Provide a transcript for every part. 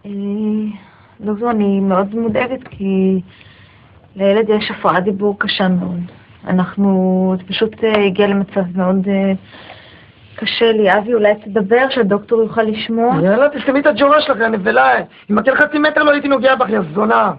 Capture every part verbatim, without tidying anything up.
דוקטור, אני מאוד מודאגת כי לילד יש הפרעת דיבור קשה מאוד. אנחנו, זה פשוט הגיע למצב מאוד קשה לי. אבי, אולי תדבר שהדוקטור יוכל לשמוע? יאללה, תסתמי את הג'ורה שלך, אני נבלה. אם מקל חצי מטר לא הייתי נוגע בך, יא זונה.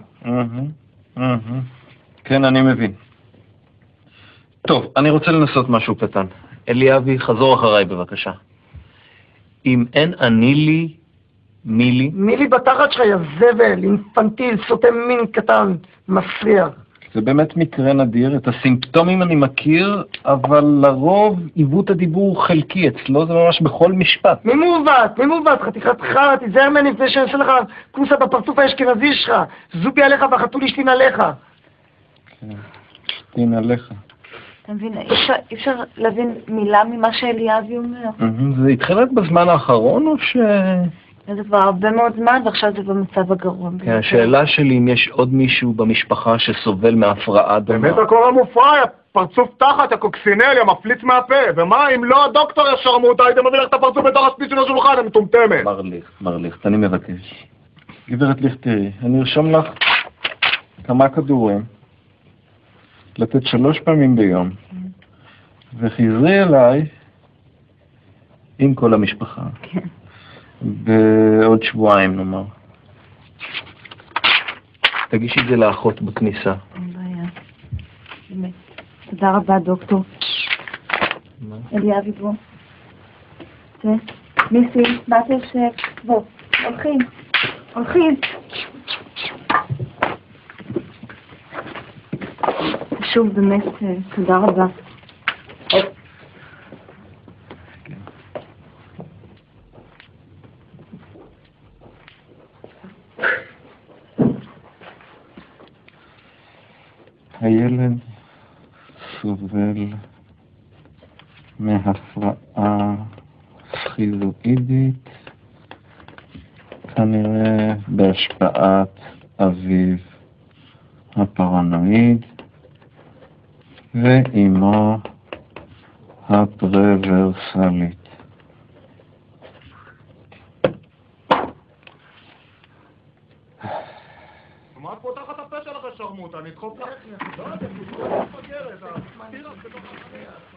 כן, אני מבין. טוב, אני רוצה לנסות משהו קטן. אליאבי, חזור אחריי בבקשה. אם אין אני לי, מי לי? מי לי בתחת שלך, יא זבל, אינפנטיל, סותם מין קטן, מפריע. זה באמת מקרה נדיר, את הסימפטומים אני מכיר, אבל לרוב עיוות הדיבור חלקי, אצלו זה ממש בכל משפט. מי מעוות? מי מעוות? חתיכת חרא, תיזהר ממני לפני שאני אעשה לך כוסה בפרצוף האשכנזי שלך. זובי עליך והחתול ישתין עליך. כן, ישתין עליך. אתה מבין, אי אפשר להבין מילה ממה שאליאבי אומר. זה התחיל רק בזמן האחרון או ש... זה כבר הרבה מאוד זמן, ועכשיו זה במצב הגרוע. כן, השאלה שלי אם יש עוד מישהו במשפחה שסובל מהפרעה דומה. באמת הכל המופרע, פרצוף תחת, הקוקסינל, המפליץ מהפה. ומה, אם לא הדוקטור ישרמוטה, הייתם מביא לך את הפרצוף בתוך הספיץ של השולחן, המטומטמת. מרליך, מרליך, אני מבקש. גברת ליכטרי, אני ארשום לך כמה כדורים, לתת שלוש פעמים ביום, וחזרי אליי עם כל המשפחה. כן. בעוד שבועיים נאמר. תגישי את זה לאחות בכניסה. אין בעיה. באמת. תודה רבה, דוקטור. אליאבי, בוא. זה, מיסי, מה אתה יושב? בוא, הולכים. הולכים. שוב, באמת, תודה רבה. הילד סובל מהפרעה סכיזואידית, כנראה בהשפעת אביו הפרנואיד ואימו הפרוורסלית. מה את פותחת הפה שלך שרמוטה? אני אדחוף לך? לא, אני אדחוף לך בגרת. תראה, בתוך החניה.